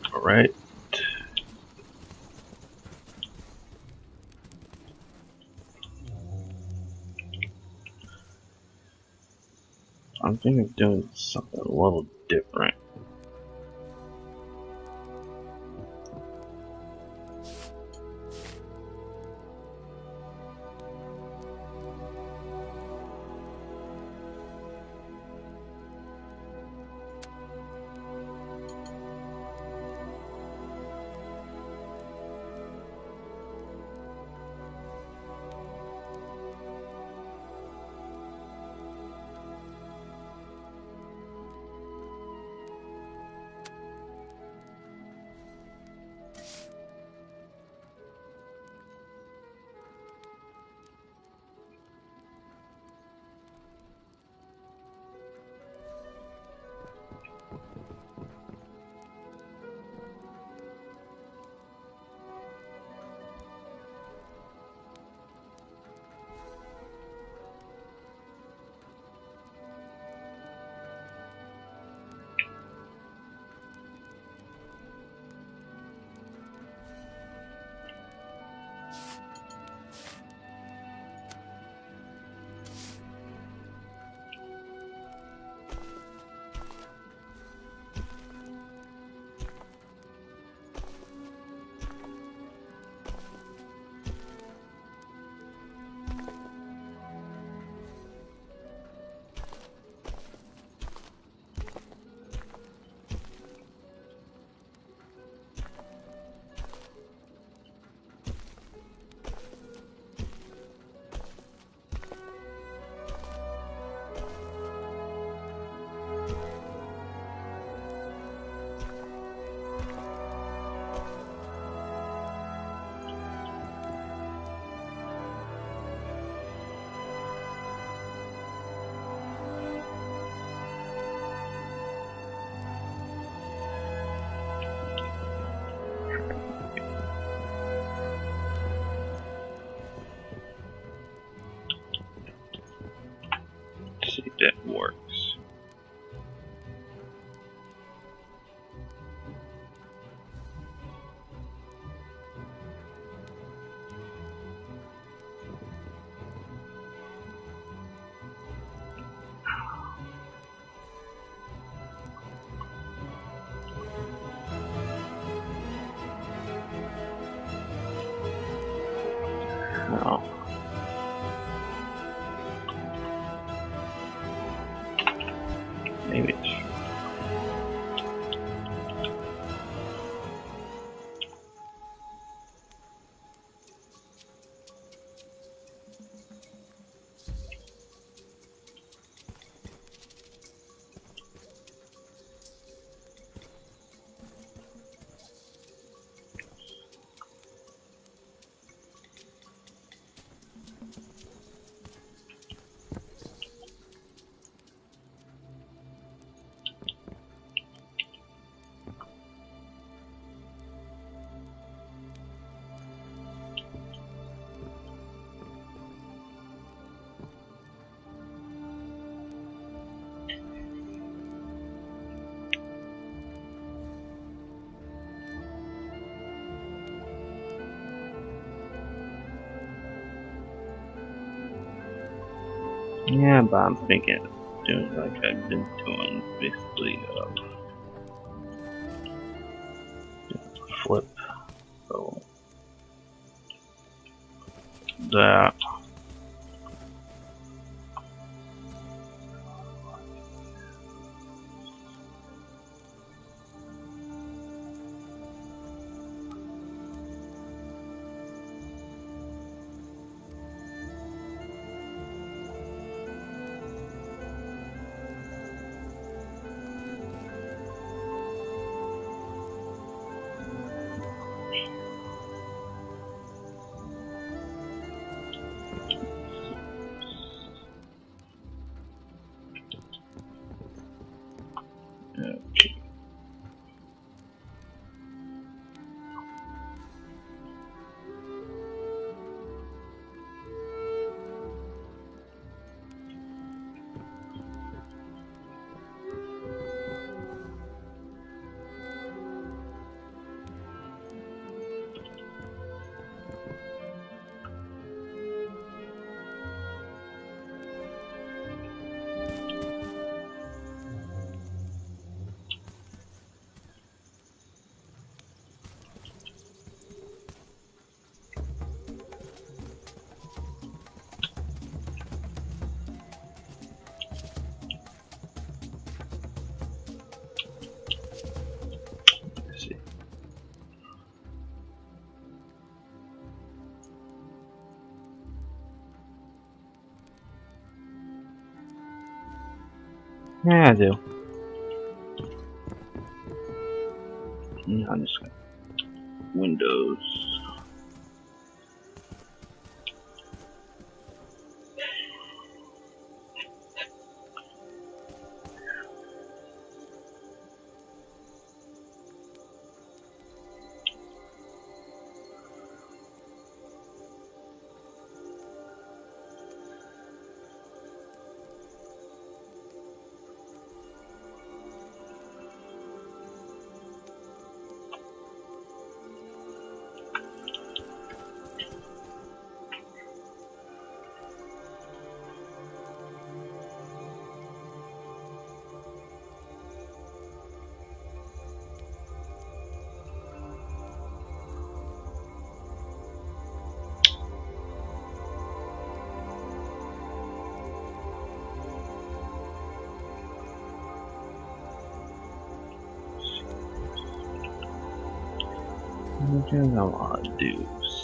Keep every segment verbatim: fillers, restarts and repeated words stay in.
All right. I'm thinking of doing something a little different. Let's see if that works. No. Maybe it's yeah, but I'm thinking of doing like I've been doing, basically, uh, flip. So that. Yeah, I do. Yeah, I'm just gonna Windows. What do I want to do?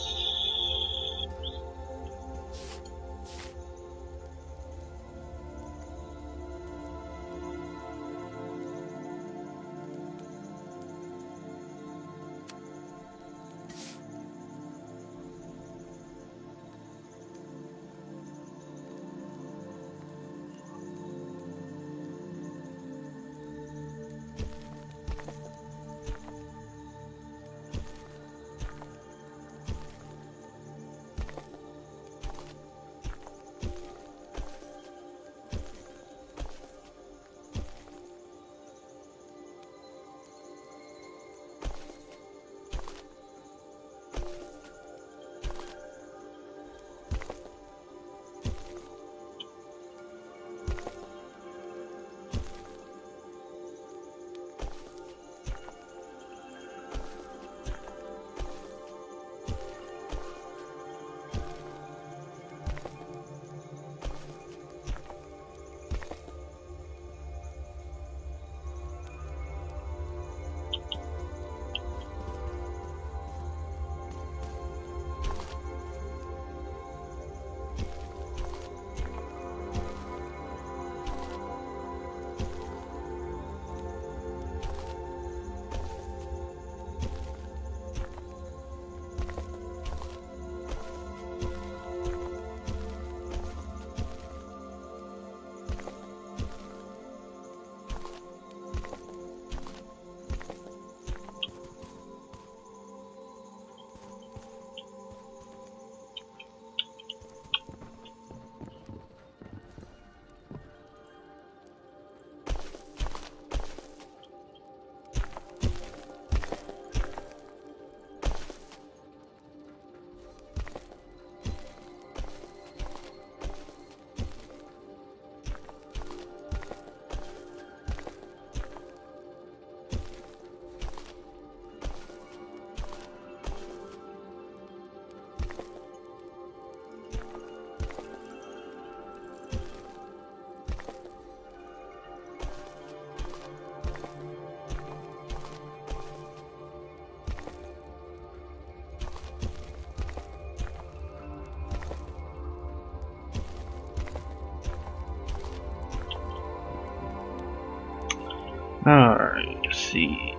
Alright, let's see.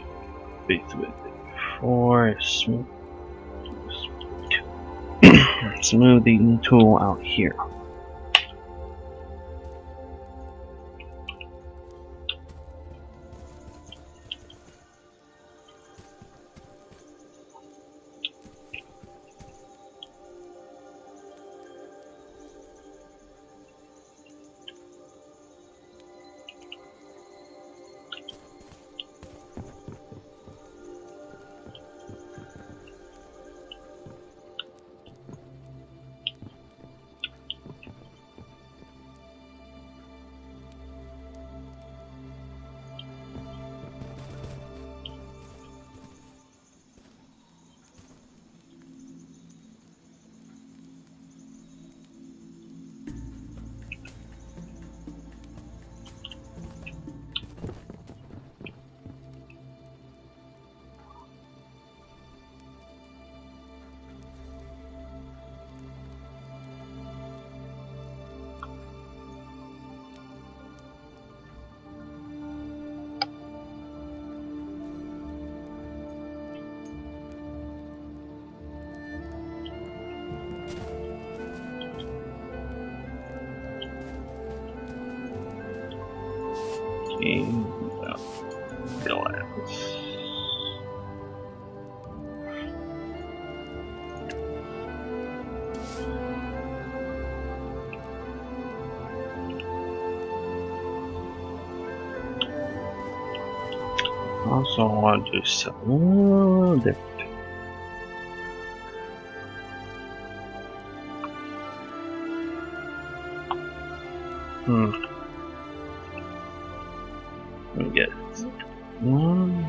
Base with four smooth smoothing tool out here. working without glass. Also, I want to do something a little different. Hmm. Let me get one.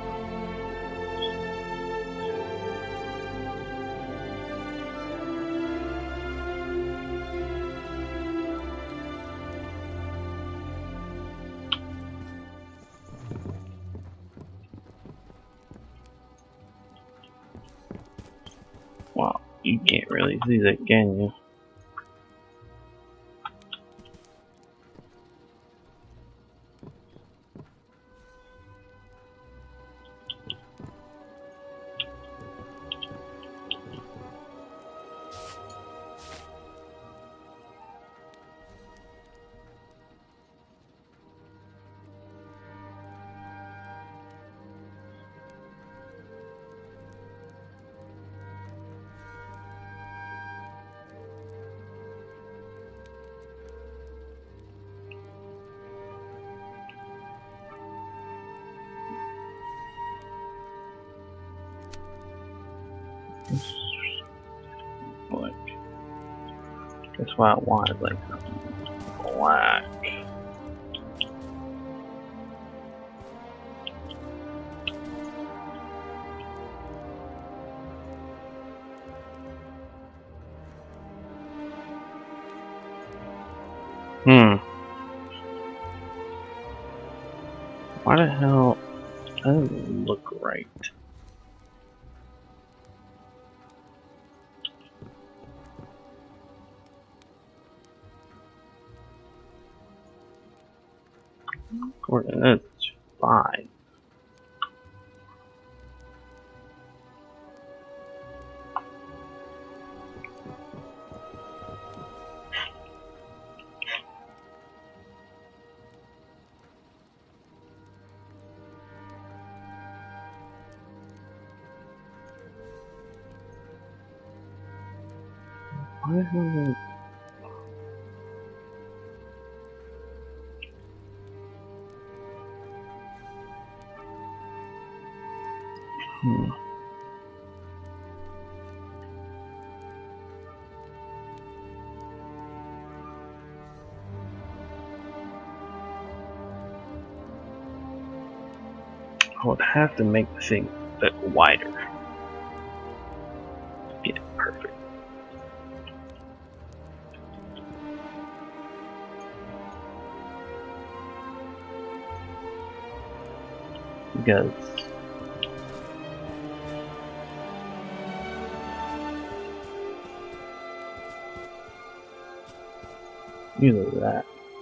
Wow, you can't really see that, can you? Like, that's why I wanted like black. Hmm. Why the hell? That doesn't look right. Coordinates five. Why the hell did Hmm. I would have to make the thing a bit wider. Yeah, perfect. Because either that.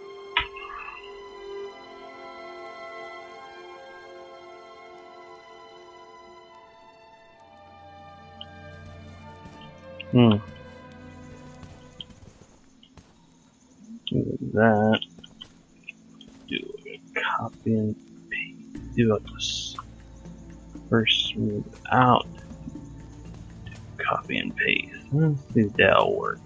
Hmm. Do that. Do a copy and paste. Do a first smooth out. Copy and paste. Let's see if that'll work.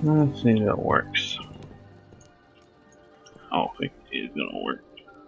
Let's see if that works. I don't think it's gonna work.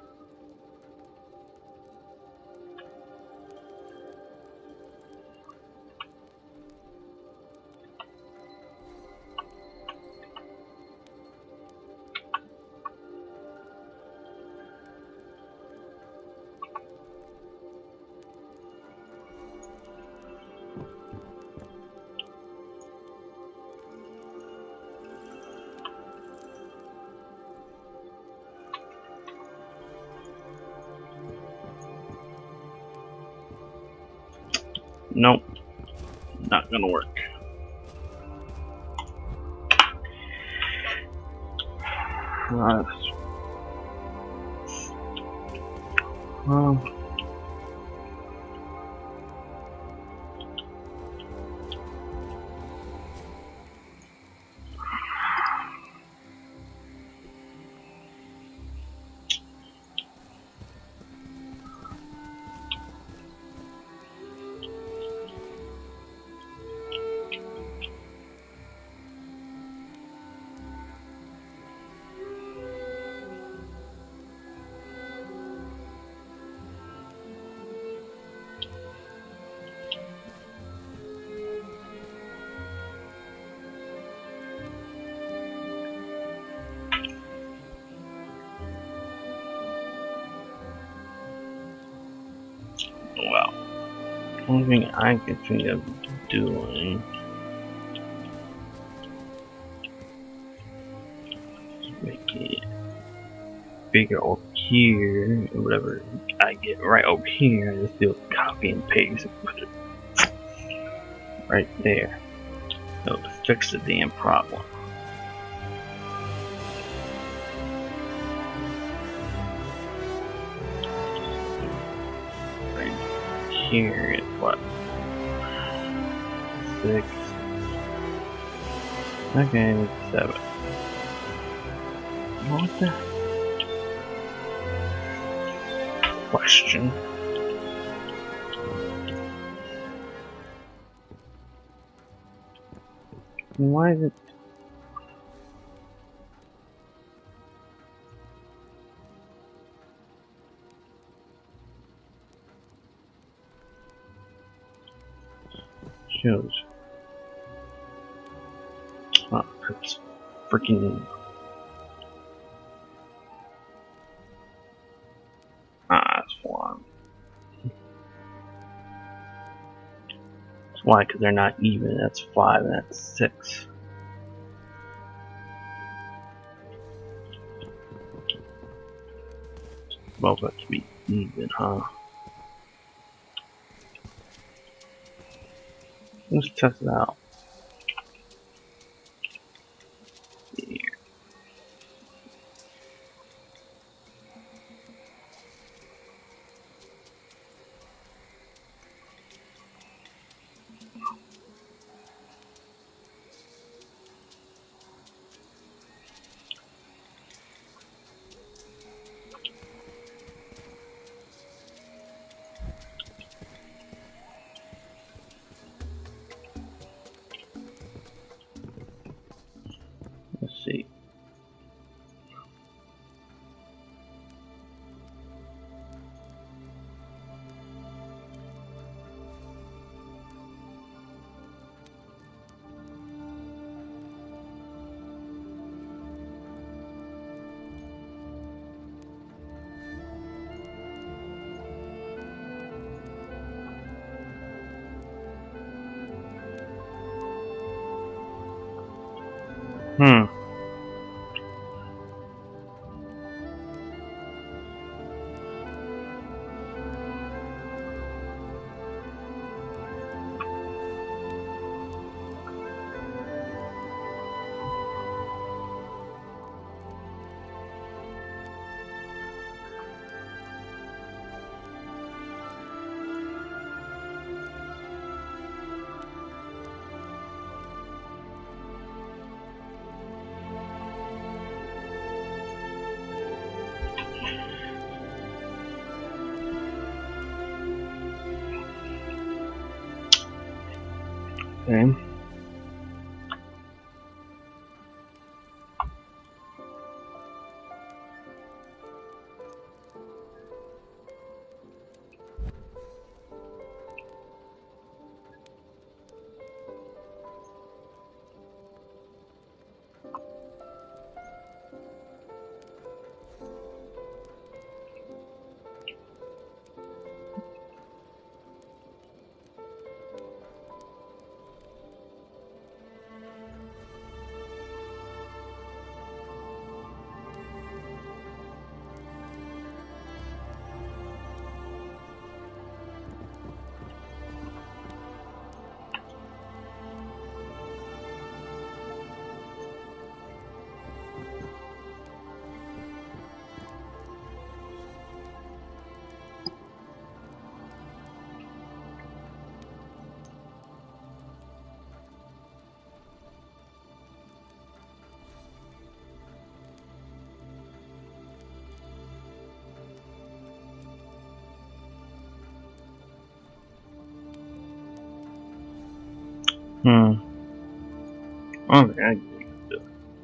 Nope, not gonna work. Uh, well, well, only thing I can think of doing is make it bigger over here, and whatever I get right over here, I just do a copy and paste and put it right there. So to fix the damn problem. Here is what? Six. Okay, seven. What the? Question. Why is it? Shows. Oh, it's freaking. Ah, that's one. That's why, because they're not even. That's five and that's six. Both have to be even, huh? Let's test it out. Here. Let's see. Hmm. Okay. Hmm. Okay, I get it.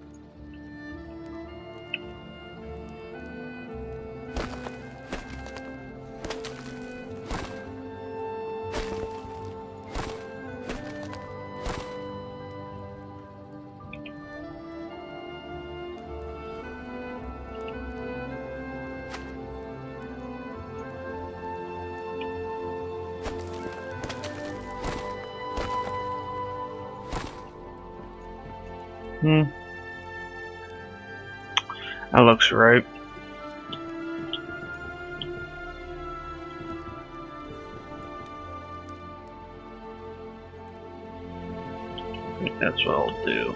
Hmm. That looks right. I think that's what I'll do.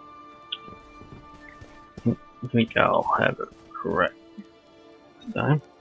I think I'll have it correct this time.